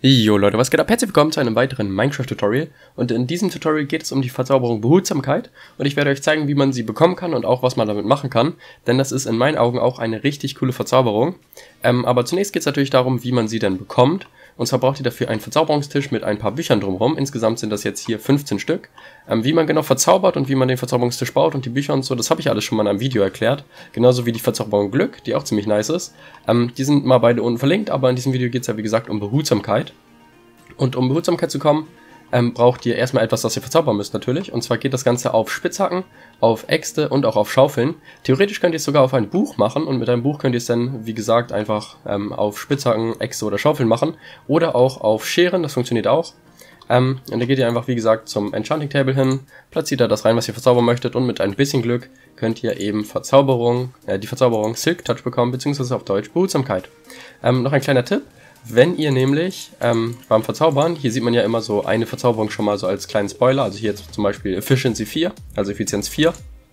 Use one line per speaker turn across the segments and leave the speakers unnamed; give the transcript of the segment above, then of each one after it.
Jo Leute, was geht ab? Herzlich willkommen zu einem weiteren Minecraft-Tutorial und in diesem Tutorial geht es um die Verzauberung Behutsamkeit und ich werde euch zeigen, wie man sie bekommen kann und auch was man damit machen kann, denn das ist in meinen Augen auch eine richtig coole Verzauberung. Aber zunächst geht es natürlich darum, wie man sie denn bekommt. Und zwar braucht ihr dafür einen Verzauberungstisch mit ein paar Büchern drumherum. Insgesamt sind das jetzt hier 15 Stück. Wie man genau verzaubert und wie man den Verzauberungstisch baut und die Bücher und so, das habe ich alles schon mal in einem Video erklärt. Genauso wie die Verzauberung Glück, die auch ziemlich nice ist. Die sind mal beide unten verlinkt, aber in diesem Video geht es ja wie gesagt um Behutsamkeit. Und um Behutsamkeit zu kommen, braucht ihr erstmal etwas, das ihr verzaubern müsst natürlich. Und zwar geht das Ganze auf Spitzhacken, auf Äxte und auch auf Schaufeln. Theoretisch könnt ihr es sogar auf ein Buch machen und mit einem Buch könnt ihr es dann, wie gesagt, einfach auf Spitzhacken, Äxte oder Schaufeln machen. Oder auch auf Scheren, das funktioniert auch. Und da geht ihr einfach, wie gesagt, zum Enchanting Table hin, platziert da das rein, was ihr verzaubern möchtet und mit ein bisschen Glück könnt ihr eben die Verzauberung Silk Touch bekommen, beziehungsweise auf Deutsch Behutsamkeit. Noch ein kleiner Tipp. Wenn ihr nämlich beim Verzaubern, hier sieht man ja immer so eine Verzauberung schon mal so als kleinen Spoiler, also hier jetzt zum Beispiel Efficiency 4, also Effizienz 4.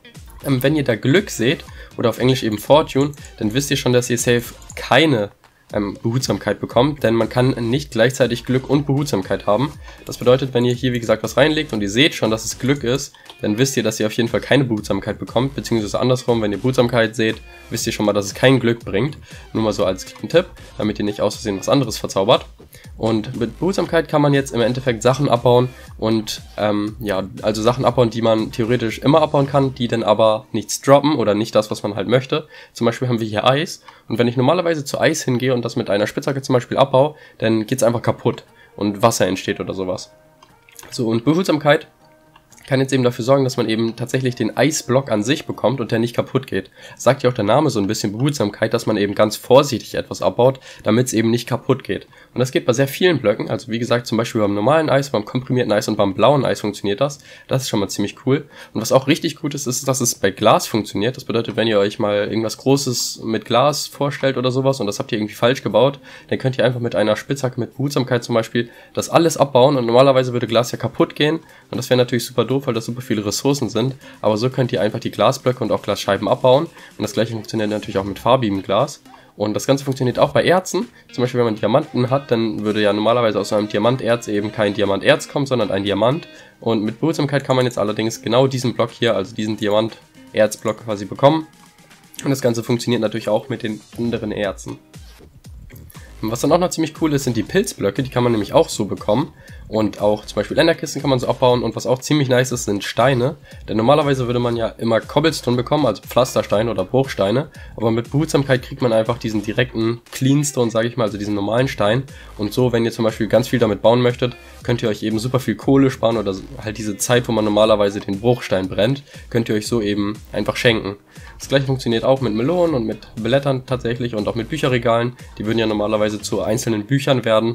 Wenn ihr da Glück seht, oder auf Englisch eben Fortune, dann wisst ihr schon, dass ihr safe keine Behutsamkeit bekommt, denn man kann nicht gleichzeitig Glück und Behutsamkeit haben. Das bedeutet, wenn ihr hier wie gesagt was reinlegt und ihr seht schon, dass es Glück ist, dann wisst ihr, dass ihr auf jeden Fall keine Behutsamkeit bekommt, beziehungsweise andersrum, wenn ihr Behutsamkeit seht, wisst ihr schon mal, dass es kein Glück bringt. Nur mal so als kleinen Tipp, damit ihr nicht aus Versehen was anderes verzaubert. Und mit Behutsamkeit kann man jetzt im Endeffekt Sachen abbauen und ja, also Sachen abbauen, die man theoretisch immer abbauen kann, die dann aber nichts droppen oder nicht das, was man halt möchte. Zum Beispiel haben wir hier Eis und wenn ich normalerweise zu Eis hingehe und das mit einer Spitzhacke zum Beispiel abbaue, dann geht es einfach kaputt und Wasser entsteht oder sowas. So, und Behutsamkeit kann jetzt eben dafür sorgen, dass man eben tatsächlich den Eisblock an sich bekommt und der nicht kaputt geht. Sagt ja auch der Name so ein bisschen Behutsamkeit, dass man eben ganz vorsichtig etwas abbaut, damit es eben nicht kaputt geht. Und das geht bei sehr vielen Blöcken, also wie gesagt zum Beispiel beim normalen Eis, beim komprimierten Eis und beim blauen Eis funktioniert das. Das ist schon mal ziemlich cool. Und was auch richtig gut ist, ist, dass es bei Glas funktioniert. Das bedeutet, wenn ihr euch mal irgendwas Großes mit Glas vorstellt oder sowas und das habt ihr irgendwie falsch gebaut, dann könnt ihr einfach mit einer Spitzhacke mit Behutsamkeit zum Beispiel das alles abbauen und normalerweise würde Glas ja kaputt gehen und das wäre natürlich super doof, weil das super viele Ressourcen sind, aber so könnt ihr einfach die Glasblöcke und auch Glasscheiben abbauen und das gleiche funktioniert natürlich auch mit farbigem Glas und das Ganze funktioniert auch bei Erzen, zum Beispiel wenn man Diamanten hat, dann würde ja normalerweise aus einem Diamanterz eben kein Diamanterz kommen, sondern ein Diamant und mit Behutsamkeit kann man jetzt allerdings genau diesen Block hier, also diesen Diamanterzblock quasi bekommen und das Ganze funktioniert natürlich auch mit den anderen Erzen. Was dann auch noch ziemlich cool ist, sind die Pilzblöcke, die kann man nämlich auch so bekommen und auch zum Beispiel Enderkisten kann man so abbauen und was auch ziemlich nice ist, sind Steine, denn normalerweise würde man ja immer Cobblestone bekommen, also Pflastersteine oder Bruchsteine, aber mit Behutsamkeit kriegt man einfach diesen direkten Cleanstone, sage ich mal, also diesen normalen Stein und so, wenn ihr zum Beispiel ganz viel damit bauen möchtet, könnt ihr euch eben super viel Kohle sparen oder halt diese Zeit, wo man normalerweise den Bruchstein brennt, könnt ihr euch so eben einfach schenken. Das gleiche funktioniert auch mit Melonen und mit Blättern tatsächlich und auch mit Bücherregalen. Die würden ja normalerweise zu einzelnen Büchern werden.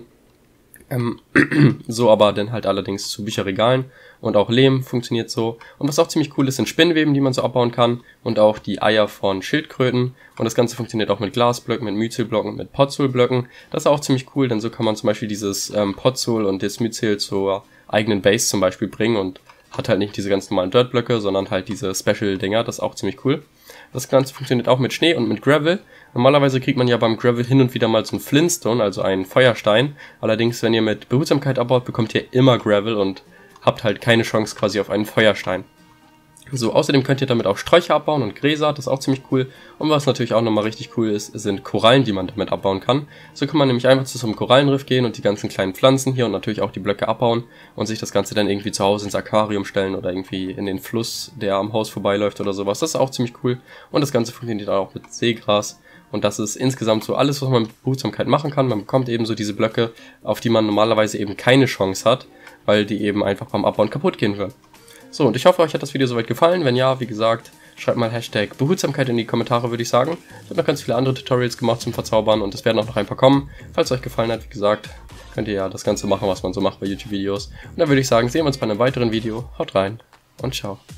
So aber dann halt allerdings zu Bücherregalen. Und auch Lehm funktioniert so. Und was auch ziemlich cool ist, sind Spinnweben, die man so abbauen kann. Und auch die Eier von Schildkröten. Und das Ganze funktioniert auch mit Glasblöcken, mit Myzelblöcken, mit Podzol-Blöcken. Das ist auch ziemlich cool, denn so kann man zum Beispiel dieses Podzol und das Myzel zur eigenen Base zum Beispiel bringen. Und hat halt nicht diese ganz normalen Dirt-Blöcke, sondern halt diese Special-Dinger. Das ist auch ziemlich cool. Das Ganze funktioniert auch mit Schnee und mit Gravel. Normalerweise kriegt man ja beim Gravel hin und wieder mal so einen Flintstone, also einen Feuerstein. Allerdings, wenn ihr mit Behutsamkeit abbaut, bekommt ihr immer Gravel und habt halt keine Chance quasi auf einen Feuerstein. So, außerdem könnt ihr damit auch Sträucher abbauen und Gräser, das ist auch ziemlich cool. Und was natürlich auch nochmal richtig cool ist, sind Korallen, die man damit abbauen kann. So kann man nämlich einfach zu so einem Korallenriff gehen und die ganzen kleinen Pflanzen hier und natürlich auch die Blöcke abbauen und sich das Ganze dann irgendwie zu Hause ins Aquarium stellen oder irgendwie in den Fluss, der am Haus vorbeiläuft oder sowas. Das ist auch ziemlich cool. Und das Ganze funktioniert auch mit Seegras. Und das ist insgesamt so alles, was man mit Behutsamkeit machen kann. Man bekommt eben so diese Blöcke, auf die man normalerweise eben keine Chance hat, weil die eben einfach beim Abbauen kaputt gehen würden. So, und ich hoffe, euch hat das Video soweit gefallen. Wenn ja, wie gesagt, schreibt mal Hashtag Behutsamkeit in die Kommentare, würde ich sagen. Ich habe noch ganz viele andere Tutorials gemacht zum Verzaubern und es werden auch noch ein paar kommen. Falls es euch gefallen hat, wie gesagt, könnt ihr ja das Ganze machen, was man so macht bei YouTube-Videos. Und dann würde ich sagen, sehen wir uns bei einem weiteren Video. Haut rein und ciao.